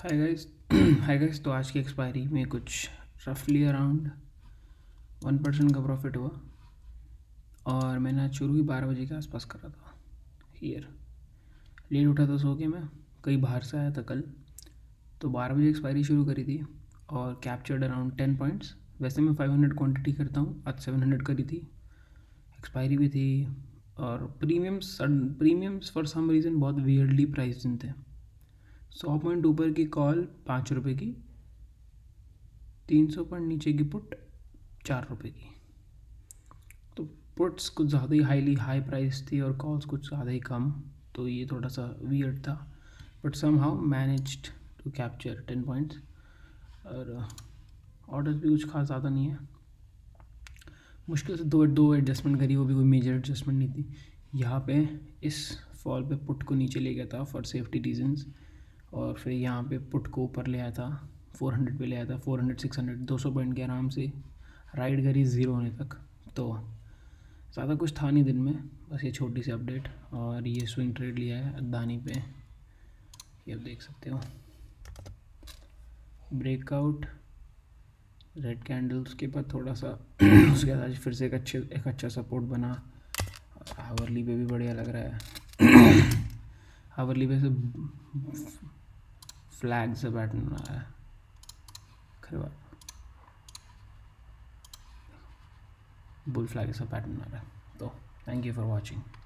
Hi guys hi guys. तो आज की एक्सपायरी में कुछ रफली अराउंड 1% का प्रॉफिट हुआ और मैंने आज शुरू ही 12 बजे के आसपास करा था। हियर लेट उठा था सो के मैं, कहीं बाहर से आया था कल, तो 12 बजे एक्सपायरी शुरू करी थी और कैप्चर्ड अराउंड 10 पॉइंट्स। वैसे मैं 500 क्वांटिटी करता हूँ, आज 700 करी थी, एक्सपायरी भी थी। और प्रीमियम्स फॉर सम रीज़न बहुत वियर्डली प्राइस्ड थे। 100 पॉइंट ऊपर की कॉल 5 रुपये की, 300 पॉइंट नीचे की पुट 4 रुपये की। तो पुट्स कुछ ज़्यादा ही हाई प्राइस थी और कॉल्स कुछ ज़्यादा ही कम, तो ये थोड़ा सा वियर्ड था, but somehow managed to capture 10 points. और ऑर्डर्स भी कुछ खास ज़्यादा नहीं है, मुश्किल से दो एडजस्टमेंट करी, वो भी कोई मेजर एडजस्टमेंट नहीं थी। यहाँ पे इस फॉल पे पुट को नीचे ले गया था फॉर सेफ्टी रीजंस, और फिर यहाँ पे पुट को ऊपर ले आया था, 400 पे ले आया था, 400 600 200 पॉइंट के आराम से राइड करी ज़ीरो होने तक। तो ज़्यादा कुछ था नहीं दिन में, बस ये छोटी सी अपडेट। और ये स्विंग ट्रेड लिया है अदानी पे, ये आप देख सकते हो, ब्रेकआउट रेड कैंडल्स के बाद थोड़ा सा उसके बाद फिर से एक अच्छा सपोर्ट बना। हावरली पे भी बढ़िया लग रहा है हावरली पे से फ्लैग से पैटर्न बना रहा है, खैर बुल फ्लैग से पैटर्न बना रहा है। तो थैंक यू फॉर वॉचिंग।